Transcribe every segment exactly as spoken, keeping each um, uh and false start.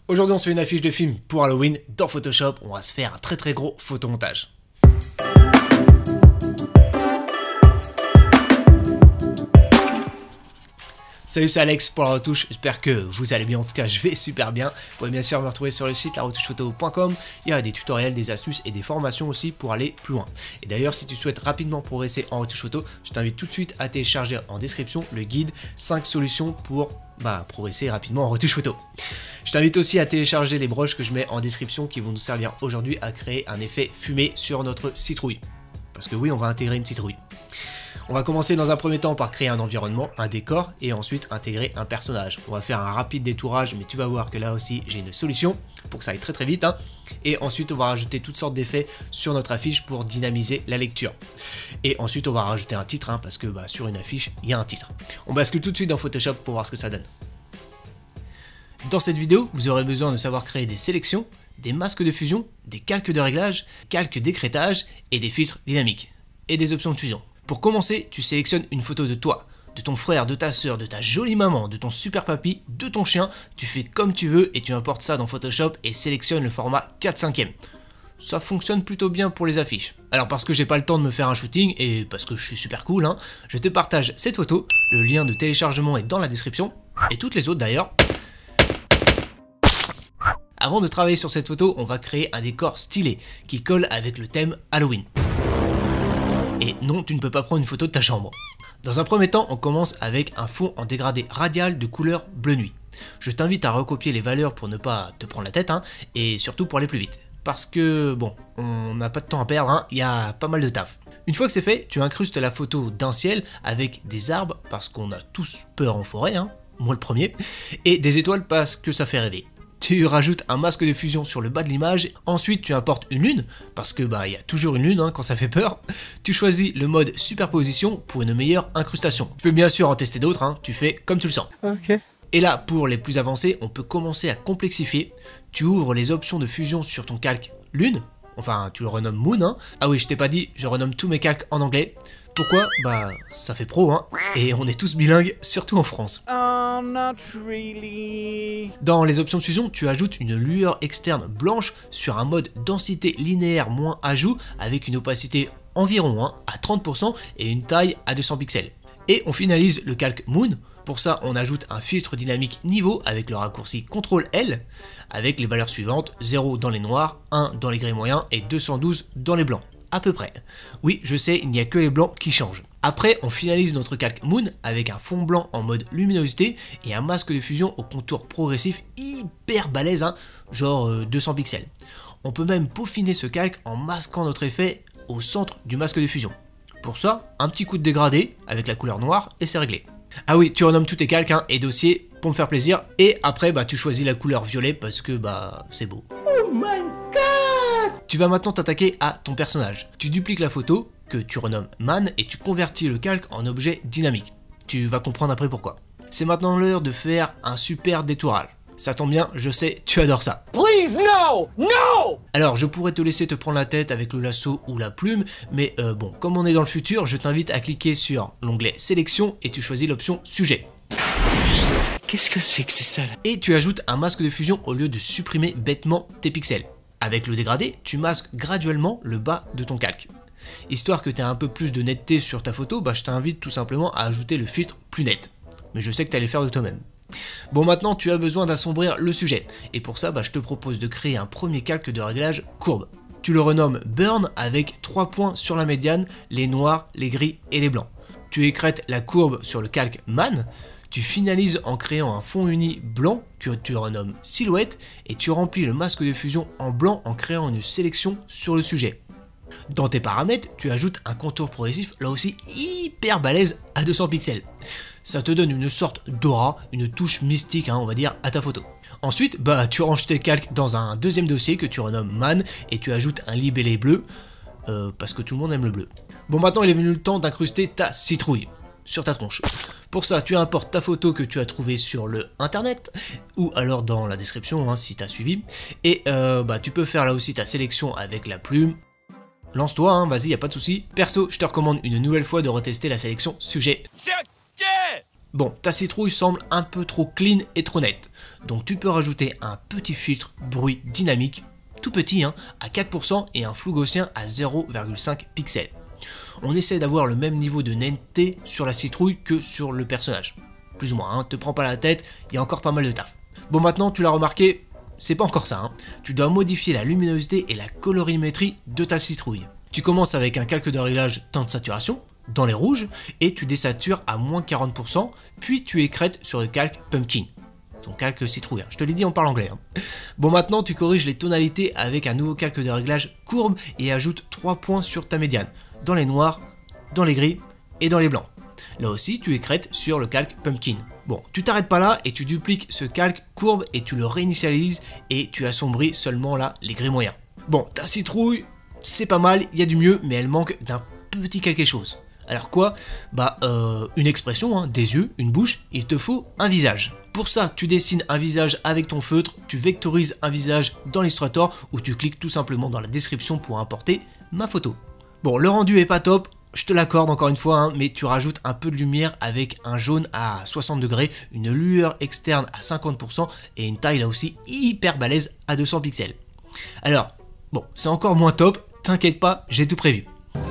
Aujourd'hui on se fait une affiche de film pour Halloween dans Photoshop, on va se faire un très très gros photomontage. Salut, c'est Alex pour la retouche, j'espère que vous allez bien, en tout cas je vais super bien. Vous pouvez bien sûr me retrouver sur le site la retouche photo point com, il y a des tutoriels, des astuces et des formations aussi pour aller plus loin. Et d'ailleurs si tu souhaites rapidement progresser en retouche photo, je t'invite tout de suite à télécharger en description le guide cinq solutions pour bah, progresser rapidement en retouche photo. Je t'invite aussi à télécharger les broches que je mets en description qui vont nous servir aujourd'hui à créer un effet fumé sur notre citrouille. Parce que oui, on va intégrer une citrouille. On va commencer dans un premier temps par créer un environnement, un décor et ensuite intégrer un personnage. On va faire un rapide détourage, mais tu vas voir que là aussi j'ai une solution pour que ça aille très très vite. Hein. Et ensuite on va rajouter toutes sortes d'effets sur notre affiche pour dynamiser la lecture. Et ensuite on va rajouter un titre hein, parce que bah, sur une affiche il y a un titre. On bascule tout de suite dans Photoshop pour voir ce que ça donne. Dans cette vidéo, vous aurez besoin de savoir créer des sélections, des masques de fusion, des calques de réglage, calques d'écrêtage et des filtres dynamiques et des options de fusion. Pour commencer, tu sélectionnes une photo de toi, de ton frère, de ta soeur, de ta jolie maman, de ton super papy, de ton chien, tu fais comme tu veux et tu importes ça dans Photoshop et sélectionnes le format quatre cinquièmes. Ça fonctionne plutôt bien pour les affiches. Alors parce que j'ai pas le temps de me faire un shooting et parce que je suis super cool, hein, je te partage cette photo, le lien de téléchargement est dans la description, et toutes les autres d'ailleurs. Avant de travailler sur cette photo, on va créer un décor stylé qui colle avec le thème Halloween. Et non, tu ne peux pas prendre une photo de ta chambre. Dans un premier temps, on commence avec un fond en dégradé radial de couleur bleu nuit. Je t'invite à recopier les valeurs pour ne pas te prendre la tête, hein, et surtout pour aller plus vite. Parce que, bon, on n'a pas de temps à perdre, hein, il y a pas mal de taf. Une fois que c'est fait, tu incrustes la photo d'un ciel avec des arbres, parce qu'on a tous peur en forêt, hein, moi le premier, et des étoiles parce que ça fait rêver. Tu rajoutes un masque de fusion sur le bas de l'image, ensuite tu importes une lune, parce que bah il y a toujours une lune hein, quand ça fait peur. Tu choisis le mode superposition pour une meilleure incrustation. Tu peux bien sûr en tester d'autres, hein, tu fais comme tu le sens. Ok. Et là, pour les plus avancés, on peut commencer à complexifier. Tu ouvres les options de fusion sur ton calque lune, enfin tu le renommes Moon. Hein. Ah oui, je t'ai pas dit, je renomme tous mes calques en anglais. Pourquoi? Bah ça fait pro hein, et on est tous bilingues, surtout en France. Oh, not really. Dans les options de fusion, tu ajoutes une lueur externe blanche sur un mode densité linéaire moins ajout avec une opacité environ hein, à trente pour cent et une taille à deux cents pixels. Et on finalise le calque Moon. Pour ça, on ajoute un filtre dynamique niveau avec le raccourci contrôle L avec les valeurs suivantes, zéro dans les noirs, un dans les gris moyens et deux cent douze dans les blancs. À peu près. Oui, je sais, il n'y a que les blancs qui changent. Après, on finalise notre calque Moon avec un fond blanc en mode luminosité et un masque de fusion au contour progressif hyper balèze, hein, genre euh, deux cents pixels. On peut même peaufiner ce calque en masquant notre effet au centre du masque de fusion. Pour ça, un petit coup de dégradé avec la couleur noire et c'est réglé. Ah oui, tu renommes tous tes calques hein, et dossiers pour me faire plaisir. Et après, bah, tu choisis la couleur violet parce que bah c'est beau. Oh my god! Tu vas maintenant t'attaquer à ton personnage. Tu dupliques la photo, que tu renommes Man, et tu convertis le calque en objet dynamique. Tu vas comprendre après pourquoi. C'est maintenant l'heure de faire un super détourage. Ça tombe bien, je sais, tu adores ça. Please, no! No! Alors, je pourrais te laisser te prendre la tête avec le lasso ou la plume, mais euh, bon, comme on est dans le futur, je t'invite à cliquer sur l'onglet Sélection et tu choisis l'option Sujet. Qu'est-ce que c'est que c'est ça là? Et tu ajoutes un masque de fusion au lieu de supprimer bêtement tes pixels. Avec le dégradé, tu masques graduellement le bas de ton calque. Histoire que tu aies un peu plus de netteté sur ta photo, bah je t'invite tout simplement à ajouter le filtre plus net. Mais je sais que tu allais le faire de toi-même. Bon, maintenant tu as besoin d'assombrir le sujet. Et pour ça, bah, je te propose de créer un premier calque de réglage courbe. Tu le renommes Burn avec trois points sur la médiane, les noirs, les gris et les blancs. Tu écrètes la courbe sur le calque Man. Tu finalises en créant un fond uni blanc que tu renommes Silhouette et tu remplis le masque de fusion en blanc en créant une sélection sur le sujet. Dans tes paramètres, tu ajoutes un contour progressif là aussi hyper balèze à deux cents pixels. Ça te donne une sorte d'aura, une touche mystique hein, on va dire à ta photo. Ensuite, bah tu ranges tes calques dans un deuxième dossier que tu renommes Man et tu ajoutes un libellé bleu euh, parce que tout le monde aime le bleu. Bon, maintenant il est venu le temps d'incruster ta citrouille sur ta tronche. Pour ça, tu importes ta photo que tu as trouvée sur le internet ou alors dans la description hein, si tu as suivi. Et euh, bah, tu peux faire là aussi ta sélection avec la plume. Lance-toi, hein, vas-y, y a pas de souci. Perso, je te recommande une nouvelle fois de retester la sélection sujet. C'est ok! Bon, ta citrouille semble un peu trop clean et trop nette, donc tu peux rajouter un petit filtre bruit dynamique, tout petit hein, à quatre pour cent et un flou gaussien à zéro virgule cinq pixels. On essaie d'avoir le même niveau de netteté sur la citrouille que sur le personnage. Plus ou moins, hein, te prends pas la tête, il y a encore pas mal de taf. Bon maintenant tu l'as remarqué, c'est pas encore ça, hein. Tu dois modifier la luminosité et la colorimétrie de ta citrouille. Tu commences avec un calque de réglage teinte de saturation, dans les rouges, et tu désatures à moins quarante pour cent, puis tu écrètes sur le calque Pumpkin. Ton calque citrouille, hein. Je te l'ai dit, on parle anglais. Hein. Bon maintenant tu corriges les tonalités avec un nouveau calque de réglage courbe et ajoute trois points sur ta médiane, dans les noirs, dans les gris et dans les blancs. Là aussi tu écrètes sur le calque Pumpkin. Bon, tu t'arrêtes pas là et tu dupliques ce calque courbe et tu le réinitialises et tu assombris seulement là les gris moyens. Bon, ta citrouille, c'est pas mal, il y a du mieux, mais elle manque d'un petit quelque chose. Alors quoi? Bah, euh, une expression, hein, des yeux, une bouche, il te faut un visage. Pour ça, tu dessines un visage avec ton feutre, tu vectorises un visage dans l'Illustrator ou tu cliques tout simplement dans la description pour importer ma photo. Bon, le rendu est pas top, je te l'accorde encore une fois, hein, mais tu rajoutes un peu de lumière avec un jaune à soixante degrés, une lueur externe à cinquante pour cent et une taille là aussi hyper balèze à deux cents pixels. Alors, bon, c'est encore moins top, t'inquiète pas, j'ai tout prévu.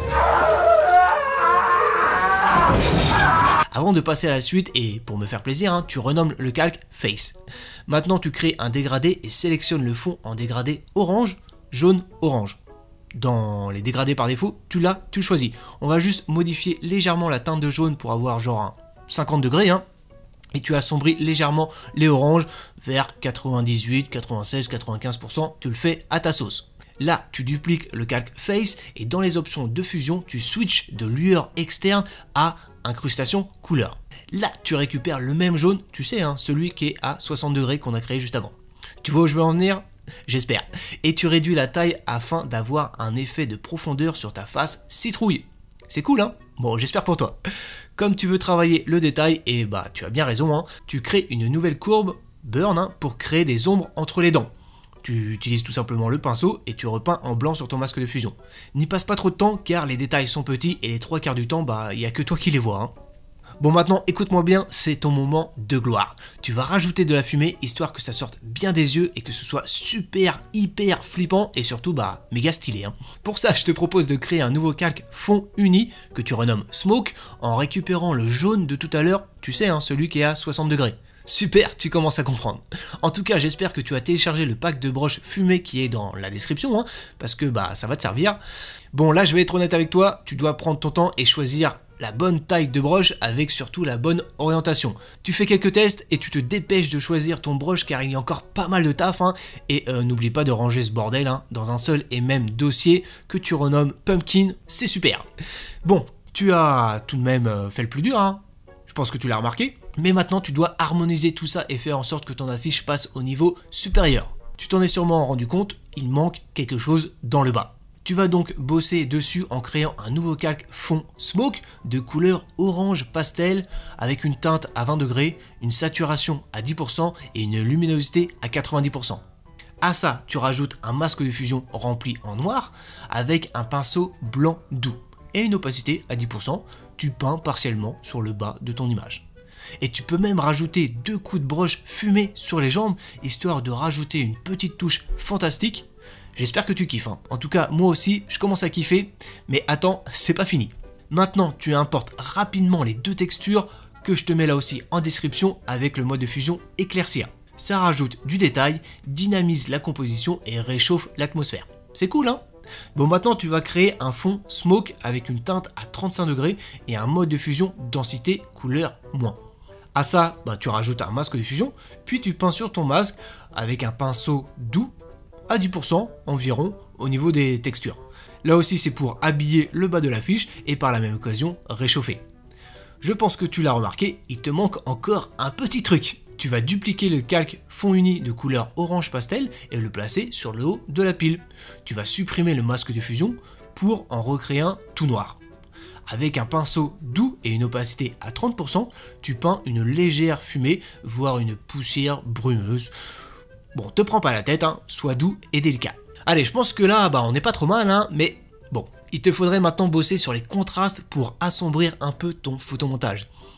Avant de passer à la suite, et pour me faire plaisir, hein, tu renommes le calque Face. Maintenant tu crées un dégradé et sélectionnes le fond en dégradé orange, jaune, orange. Dans les dégradés par défaut, tu l'as, tu le choisis. On va juste modifier légèrement la teinte de jaune pour avoir genre un cinquante degrés, hein, et tu assombris légèrement les oranges vers quatre-vingt-dix-huit, quatre-vingt-seize, quatre-vingt-quinze pour cent, tu le fais à ta sauce. Là, tu dupliques le calque Face et dans les options de fusion, tu switches de lueur externe à incrustation couleur. Là, tu récupères le même jaune, tu sais, hein, celui qui est à soixante degrés qu'on a créé juste avant. Tu vois où je veux en venir? J'espère. Et tu réduis la taille afin d'avoir un effet de profondeur sur ta face citrouille. C'est cool, hein? Bon, j'espère pour toi. Comme tu veux travailler le détail, et bah tu as bien raison, hein, tu crées une nouvelle courbe Burn hein, pour créer des ombres entre les dents. Tu utilises tout simplement le pinceau et tu repeins en blanc sur ton masque de fusion. N'y passe pas trop de temps car les détails sont petits et les trois quarts du temps, bah il n'y a que toi qui les vois. Hein. Bon maintenant écoute-moi bien, c'est ton moment de gloire. Tu vas rajouter de la fumée histoire que ça sorte bien des yeux et que ce soit super hyper flippant et surtout bah méga stylé. Hein. Pour ça je te propose de créer un nouveau calque fond uni que tu renommes Smoke en récupérant le jaune de tout à l'heure, tu sais hein, celui qui est à soixante degrés. Super, tu commences à comprendre. En tout cas, j'espère que tu as téléchargé le pack de broches fumées qui est dans la description, hein, parce que bah ça va te servir. Bon, là je vais être honnête avec toi, tu dois prendre ton temps et choisir la bonne taille de broche avec surtout la bonne orientation. Tu fais quelques tests et tu te dépêches de choisir ton broche car il y a encore pas mal de taf, hein, et euh, n'oublie pas de ranger ce bordel hein, dans un seul et même dossier que tu renommes Pumpkin, c'est super. Bon, tu as tout de même euh, fait le plus dur, hein. Je pense que tu l'as remarqué. Mais maintenant tu dois harmoniser tout ça et faire en sorte que ton affiche passe au niveau supérieur. Tu t'en es sûrement rendu compte, il manque quelque chose dans le bas. Tu vas donc bosser dessus en créant un nouveau calque fond Smoke de couleur orange pastel avec une teinte à vingt degrés, une saturation à dix pour cent et une luminosité à quatre-vingt-dix pour cent. À ça, tu rajoutes un masque de fusion rempli en noir avec un pinceau blanc doux et une opacité à dix pour cent, tu peins partiellement sur le bas de ton image. Et tu peux même rajouter deux coups de broche fumée sur les jambes, histoire de rajouter une petite touche fantastique. J'espère que tu kiffes, hein. En tout cas, moi aussi, je commence à kiffer, mais attends, c'est pas fini. Maintenant, tu importes rapidement les deux textures que je te mets là aussi en description avec le mode de fusion éclaircir. Ça rajoute du détail, dynamise la composition et réchauffe l'atmosphère. C'est cool, hein? Bon, maintenant tu vas créer un fond Smoke avec une teinte à trente-cinq degrés et un mode de fusion densité couleur moins. À ça, bah, tu rajoutes un masque de fusion, puis tu peins sur ton masque avec un pinceau doux à dix pour cent environ au niveau des textures. Là aussi c'est pour habiller le bas de l'affiche et par la même occasion réchauffer. Je pense que tu l'as remarqué, il te manque encore un petit truc. Tu vas dupliquer le calque fond uni de couleur orange pastel et le placer sur le haut de la pile. Tu vas supprimer le masque de fusion pour en recréer un tout noir. Avec un pinceau doux et une opacité à trente pour cent, tu peins une légère fumée, voire une poussière brumeuse. Bon, te prends pas la tête, hein, sois doux et délicat. Allez, je pense que là, bah, on n'est pas trop mal, hein, mais bon, il te faudrait maintenant bosser sur les contrastes pour assombrir un peu ton photomontage.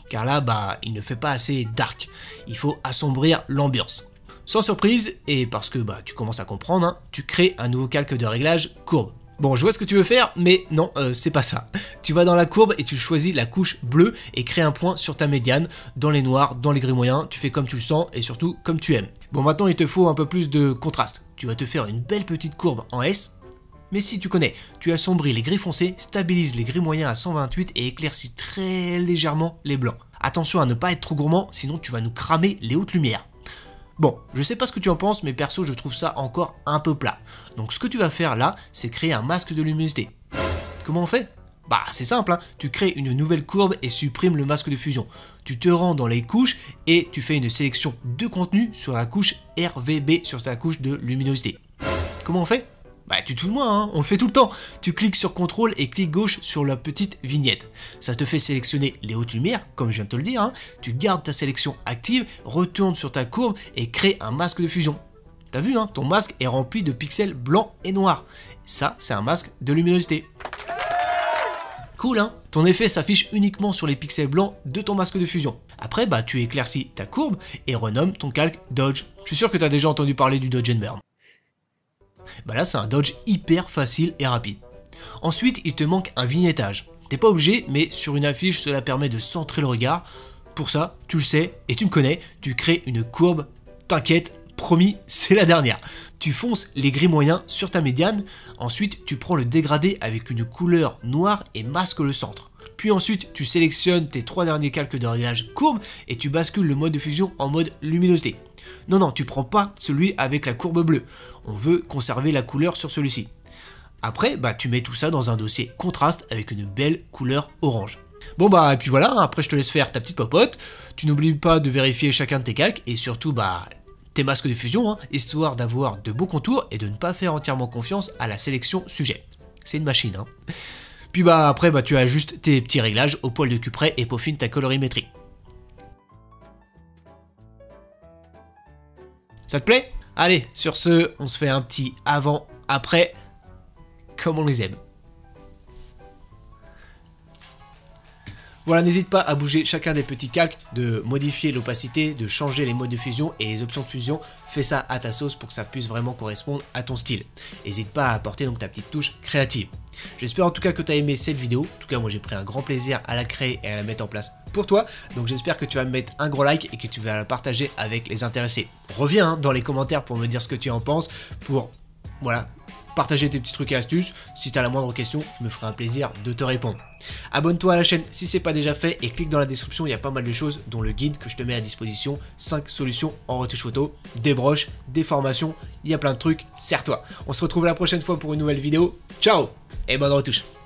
car là, bah, il ne fait pas assez dark. Il faut assombrir l'ambiance. Sans surprise, et parce que bah, tu commences à comprendre, hein, tu crées un nouveau calque de réglage courbe. Bon, je vois ce que tu veux faire, mais non, euh, c'est pas ça. Tu vas dans la courbe et tu choisis la couche bleue et crée un point sur ta médiane, dans les noirs, dans les gris moyens, tu fais comme tu le sens et surtout comme tu aimes. Bon, maintenant il te faut un peu plus de contraste. Tu vas te faire une belle petite courbe en S, mais si tu connais, tu assombris les gris foncés, stabilise les gris moyens à cent vingt-huit et éclaircis très légèrement les blancs. Attention à ne pas être trop gourmand, sinon tu vas nous cramer les hautes lumières. Bon, je sais pas ce que tu en penses, mais perso je trouve ça encore un peu plat. Donc ce que tu vas faire là, c'est créer un masque de luminosité. Comment on fait? Bah c'est simple, hein. Tu crées une nouvelle courbe et supprimes le masque de fusion. Tu te rends dans les couches et tu fais une sélection de contenu sur la couche R V B, sur ta couche de luminosité. Comment on fait? Bah tu te fous de moi, hein, on le fait tout le temps. Tu cliques sur contrôle et clic gauche sur la petite vignette. Ça te fait sélectionner les hautes lumières, comme je viens de te le dire. Hein. Tu gardes ta sélection active, retourne sur ta courbe et crée un masque de fusion. T'as vu, hein, ton masque est rempli de pixels blancs et noirs. Ça, c'est un masque de luminosité. Cool, hein? Ton effet s'affiche uniquement sur les pixels blancs de ton masque de fusion. Après, bah tu éclaircis ta courbe et renommes ton calque Dodge. Je suis sûr que tu as déjà entendu parler du Dodge and Burn. Bah là c'est un dodge hyper facile et rapide. Ensuite il te manque un vignettage. T'es pas obligé, mais sur une affiche cela permet de centrer le regard. Pour ça, tu le sais et tu me connais, tu crées une courbe, t'inquiète, promis, c'est la dernière. Tu fonces les gris moyens sur ta médiane, ensuite tu prends le dégradé avec une couleur noire et masques le centre. Puis ensuite tu sélectionnes tes trois derniers calques de réglage courbe et tu bascules le mode de fusion en mode luminosité. Non, non, tu prends pas celui avec la courbe bleue. On veut conserver la couleur sur celui-ci. Après, bah, tu mets tout ça dans un dossier contraste avec une belle couleur orange. Bon bah, et puis voilà, hein, après je te laisse faire ta petite popote. Tu n'oublies pas de vérifier chacun de tes calques et surtout, bah, tes masques de fusion, hein, histoire d'avoir de beaux contours et de ne pas faire entièrement confiance à la sélection sujet. C'est une machine, hein. Puis bah, après, bah, tu ajustes tes petits réglages au poil de cupré et peaufines ta colorimétrie. Ça te plaît? Allez, sur ce, on se fait un petit avant-après, comme on les aime. Voilà, n'hésite pas à bouger chacun des petits calques, de modifier l'opacité, de changer les modes de fusion et les options de fusion. Fais ça à ta sauce pour que ça puisse vraiment correspondre à ton style. N'hésite pas à apporter donc ta petite touche créative. J'espère en tout cas que tu as aimé cette vidéo. En tout cas, moi j'ai pris un grand plaisir à la créer et à la mettre en place pour toi. Donc j'espère que tu vas me mettre un gros like et que tu vas la partager avec les intéressés. Reviens hein, dans les commentaires pour me dire ce que tu en penses, pour voilà, partager tes petits trucs et astuces. Si tu as la moindre question, je me ferai un plaisir de te répondre. Abonne-toi à la chaîne si c'est pas déjà fait et clique dans la description, il y a pas mal de choses dont le guide que je te mets à disposition, cinq solutions en retouche photo, des broches, des formations, il y a plein de trucs, serre-toi. On se retrouve la prochaine fois pour une nouvelle vidéo. Ciao et bonne retouche.